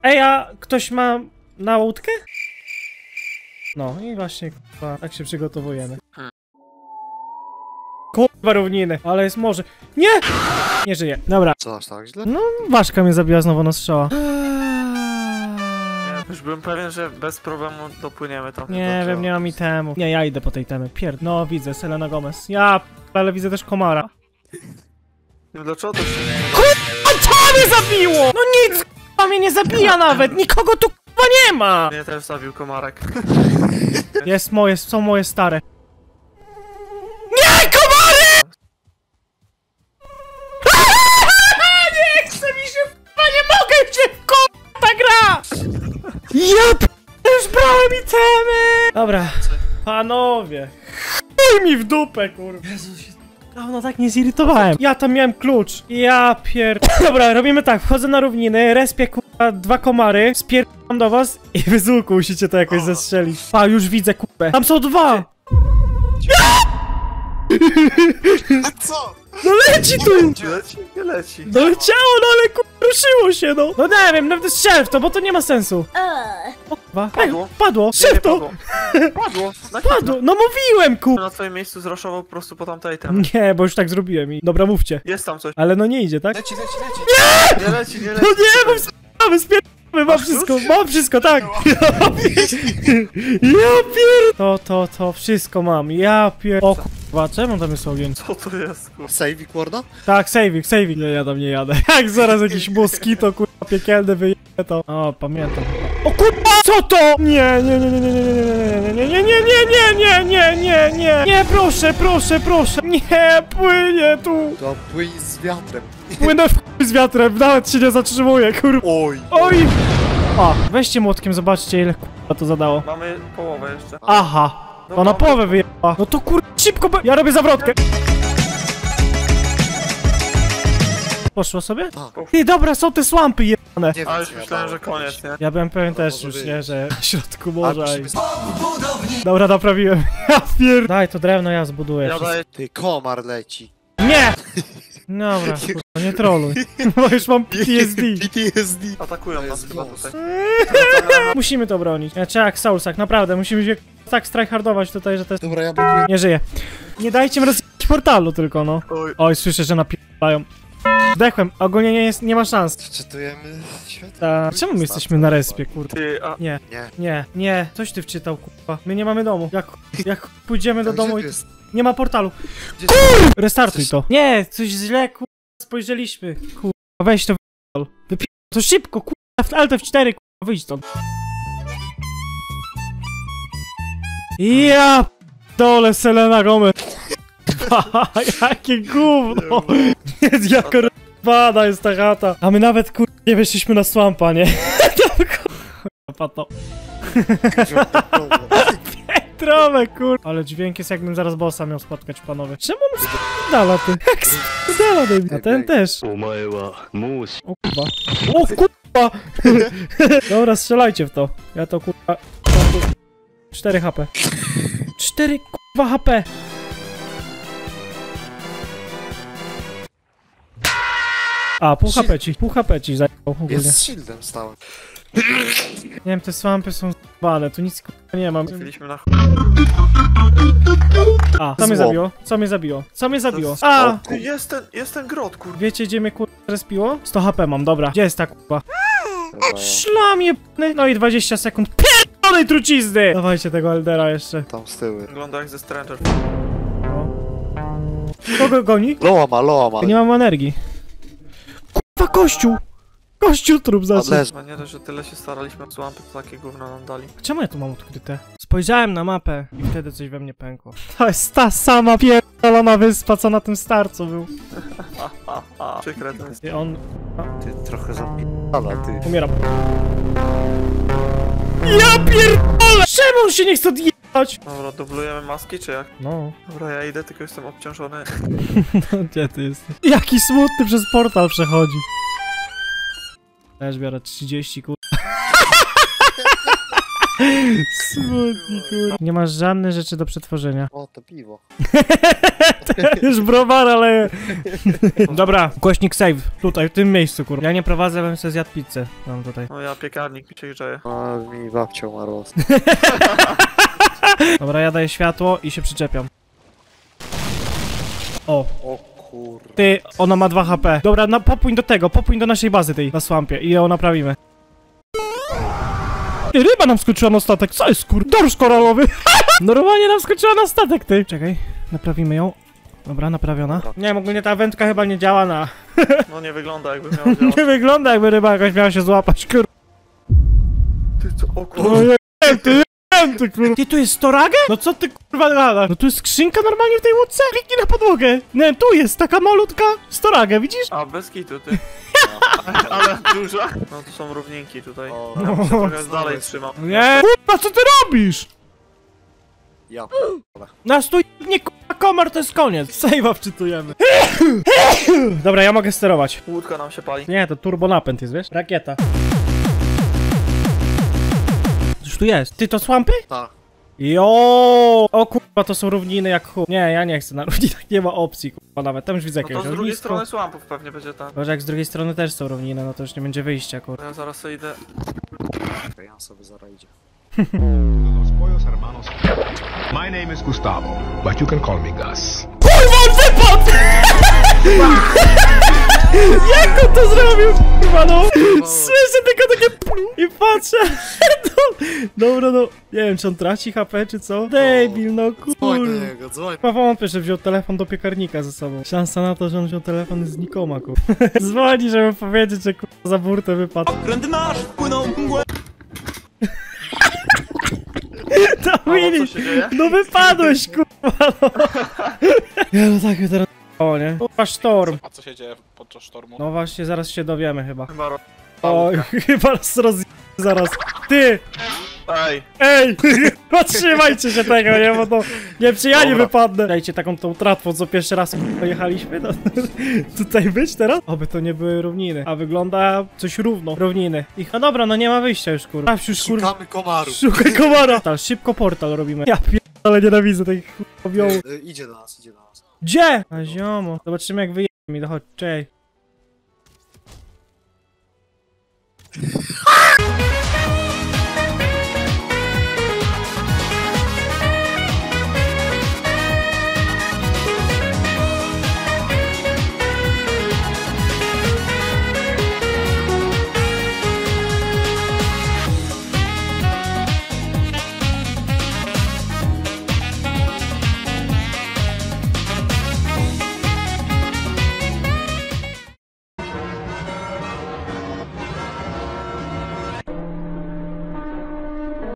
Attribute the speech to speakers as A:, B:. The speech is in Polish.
A: Ej, a ktoś ma na łódkę? No i właśnie, kurwa, tak się przygotowujemy. Kurwa, równiny, ale jest morze. Nie! Nie żyje. Dobra.
B: Co, aż tak źle?
A: No, Ważka mnie zabiła znowu na strzała.
C: Już byłem pewien, że bez problemu dopłyniemy tam.
A: Nie wiem, nie mam itemu. Nie, ja idę po tej temy. No, widzę, Selena Gomez. Ale widzę też komara.
C: Nie wiem dlaczego to się...
A: Kurwa, co mnie zabiło? No nic, kurwa, mnie nie zabija nawet. Nikogo tu, kurwa, nie ma.
C: Mnie też zabił komarek.
A: Są moje stare. Nie, komary! Nie chce mi się, kurwa, nie mogę się, kurwa, ta gra! Już brałem itemy! Dobra, panowie. Chuj mi w dupę, kurwa. Jezu, się dawno tak nie zirytowałem. Ja tam miałem klucz. Dobra, robimy tak, wchodzę na równiny, respię, kurwa, 2 komary, spierdam do was i wy z łuku musicie to jakoś zestrzelić. Już widzę, kurwa. Tam są 2!
B: A co?
A: No leci tu!
C: Nie leci, nie leci.
A: No leciało, no ale kurwa, ruszyło się, no. No nie wiem, nawet strzel w to, bo to nie ma sensu. O kurwa.
C: Padło.
A: Padło,
C: Nie,
A: strzel w to!
C: Padło.
A: Padło, no mówiłem, kurwa.
C: Na twoim miejscu zraszował po prostu po tamtej temy.
A: Nie, bo już tak zrobiłem i... Dobra, mówcie.
C: Jest tam coś.
A: Ale no nie idzie, tak?
B: Leci.
C: Nie leci, nie leci.
A: No nie, bo spierdamy, mam wszystko, tak. Ja pier... To wszystko mam, ja pier... O kurwa, czemu tam jest ogień?
C: Co to jest, kurwa?
B: Saving warda?
A: Tak, saving. Nie, ja tam nie jadę. Jak zaraz jakiś moskito, kurwa, piekielny wyje to. O, pamiętam. O kurwa, co to? Nie, nie, proszę. Nie, płynie tu.
B: To płyń z wiatrem.
A: Płynę z wiatrem, nawet się nie zatrzymuję, kurwa. Oj. A, weźcie młotkiem, zobaczcie ile kurwa to zadało.
C: Mamy połowę jeszcze.
A: Aha. To na połowę wyjęła. No to kurwa, szybko, ja robię zawrotkę. Poszło sobie?
B: Tak.
A: Ty, dobra, są te słampy jebane.
B: Nie
C: A
B: wiem,
C: już
B: co ja
C: myślałem, że
B: dałem.
C: koniec, nie?
A: Ja byłem pewien też
B: może
A: już,
B: być.
A: nie, że w środku
B: Ale
A: morza i...
B: musimy...
A: Dobra, naprawiłem. Ja pier... Daj, to drewno ja zbuduję.
C: Ja daję...
B: Ty, komar leci.
A: Nie! Dobra, kurwa, nie troluj. Bo już mam PTSD.
B: PTSD.
C: Atakują nas chyba tutaj.
A: Musimy to bronić. Trzeba jak Soulsak, naprawdę. Musimy się tak strajhardować tutaj, że to jest...
B: Dobra, ja blokuję.
A: Nie żyje. Nie dajcie mi rozjechać portalu tylko, no.
C: Oj.
A: Oj, słyszę, że napierają. Zdechłem, ogólnie nie ma szans.
B: Wczytujemy świat?
A: Czemu my jesteśmy na respie, kurwa?
C: Ty, a...
A: Nie,
B: Nie.
A: nie. Coś ty wczytał, kurwa. My nie mamy domu. Jak pójdziemy do
B: Gdzie
A: domu
B: tu
A: i...
B: jest?
A: Nie ma portalu.
B: Gdzie-
A: Restartuj to. Nie, coś źle, kurwa, spojrzeliśmy. Kurwa, weź to wypierdol. To szybko, kurwa, Alt F4, kurwa, wyjdź stąd. Ja dole Selena Gomez. Jakie gówno. Jako rozbada jest ta chata. A my nawet, kurwa, nie weszliśmy na swampa, nie? Kurwa, to. Trowę, kur... Ale dźwięk jest, jakbym zaraz bossa miał spotkać, panowie. Czemu on spierdala, ty? Jak spierdala, David? A ten też. O kurwa. O kurwa! Dobra, strzelajcie w to. Ja to, kurwa... 4 HP. 4, kurwa, HP! A, pół HP ci zajęło ogólnie.
B: Jest z shieldem stałem.
A: Nie wiem, te swampy są zbane, tu nic kurwa nie mam.
C: Trafiliśmy na...
A: A, co mnie
B: Złom.
A: zabiło? Co mnie zabiło? Co mnie zabiło?
C: To
A: A!
C: Ty, jest ten grot, kurwa.
A: Wiecie, gdzie mnie kurwa respiło? 100 HP mam, dobra. Gdzie jest ta kurwa? Szlam jebny! No i 20 sekund pierdolonej trucizny! Dawajcie tego Eldera jeszcze.
B: Tam z tyłu.
C: Wygląda jak ze Stranger.
A: Kogo goni?
B: Loa ma.
A: Nie mam energii. Kurwa, kościół! Kościół trup zaczął.
B: Leży.
C: No nie dość, że tyle się staraliśmy, z lampy to takie gówno nam dali.
A: Czemu ja tu mam odkryte? Spojrzałem na mapę i wtedy coś we mnie pękło. To jest ta sama pierdolona wyspa, co na tym starcu był.
C: Przykre to jest.
A: I on...
B: Ty trochę zapi***ala, ty.
A: Umieram. Ja pierdolę! Czemu on się nie chce odjechać?
C: Dobra, dublujemy maski czy jak?
A: No.
C: Dobra, ja idę, tylko jestem obciążony.
A: Gdzie ty jesteś? Jaki smutny przez portal przechodzi. Też biorę 30, kur... Smutni, kurwa. Nie masz żadnych rzeczy do przetworzenia.
B: O, to piwo.
A: Już browar, ale... Dobra, głośnik save. Tutaj, w tym miejscu, kurwa. Ja nie prowadzę, bym sobie zjadł pizzę. Mam tutaj.
C: No ja piekarnik mi się grzeje.
B: A mi babcia umarła.
A: Dobra, ja daję światło i się przyczepiam. O,
B: O kur...
A: ty, ona ma 2 HP. Dobra, popłyń do tego, popłyń do naszej bazy tej, na swampie i ją naprawimy. Ty, ryba nam skoczyła na statek, co jest kur... Dorsz koralowy! Normalnie nam skoczyła na statek, ty. Czekaj, naprawimy ją. Dobra, naprawiona. Nie wiem, ogólnie ta wędka chyba nie działa na...
C: No nie wygląda jakby miał działać.
A: Nie wygląda jakby ryba jakaś miała się złapać, kur...
C: Ty co? O kurwa.
A: O, ty, kurwa. Ty, tu jest storage? No co ty kurwa gadasz? No tu jest skrzynka normalnie w tej łódce? Kliknij na podłogę. Nie, tu jest taka malutka storage, widzisz?
C: A, bez kitu, ty. Ale duża. No to są równinki tutaj.
B: O,
C: Ja się trochę dalej trzymam.
A: Nie, kurwa, co ty robisz?
B: ja
A: Na stój, nie kurwa komar, to jest koniec. Save'a wczytujemy. Dobra, ja mogę sterować.
C: Łódka nam się pali.
A: Nie, to turbo napęd jest, wiesz? Rakieta. Już tu jest. Ty, to słampy?
B: Tak.
A: Jo! O kurwa, to są równiny jak chuj. Nie, ja nie chcę na równinach, nie ma opcji, kurwa nawet. Tam już widzę
C: No to
A: jakiegoś
C: z drugiej
A: ognisko.
C: strony słampów pewnie będzie ten.
A: Boże, jak z drugiej strony też są równiny, no to już nie będzie wyjścia, kurwa.
C: Ja zaraz sobie idę.
B: Ja sobie zaraz idzie.
D: Los pollos hermanos. My name is Gustavo, but you can call me Gus.
A: Kurwa, on wypadł! Jak on to zrobił, kurwa, no? Słyszę tylko takie plu i patrzę. Dobra, no. Nie wiem, czy on traci HP, czy co? Debil, no
B: Dzwoń do
A: kurwa.
B: niego, dzwoń.
A: Chyba wątpię, że wziął telefon do piekarnika ze sobą. Szansa na to, że on wziął telefon jest znikoma, kurwa. Dzwoni, żeby powiedzieć, że kurwa za burtę wypadł.
E: Okręt nasz wpłynął w mgłę.
C: Halo,
A: Domini,
C: co się dzieje?
A: no wypadłeś, kurwa, no. Ja no tak mnie teraz o nie. Kurwa, sztorm.
E: A co się dzieje podczas sztormu?
A: No właśnie, zaraz się dowiemy chyba.
C: Chyba
A: Oj, chyba nas zaraz. Ty!
C: Ej,
A: Ej! Trzymajcie się tego, nie? Bo to nie przy ja nie
C: Dobra.
A: wypadnę. Dajcie taką tą tratwą, co pierwszy raz pojechaliśmy. No, tutaj być teraz? Oby to nie były równiny. A wygląda coś równo. Równiny. No dobra, no nie ma wyjścia już, kurwa. A już kurwa.
B: Szukamy komarów.
A: Szukaj komara! Tak, szybko portal robimy. Ja ale nienawidzę tej kurwa.
B: Idzie do nas, idzie do nas.
A: Gdzie? A ziomo. Zobaczymy jak wyje mi dochodzi. Czekaj.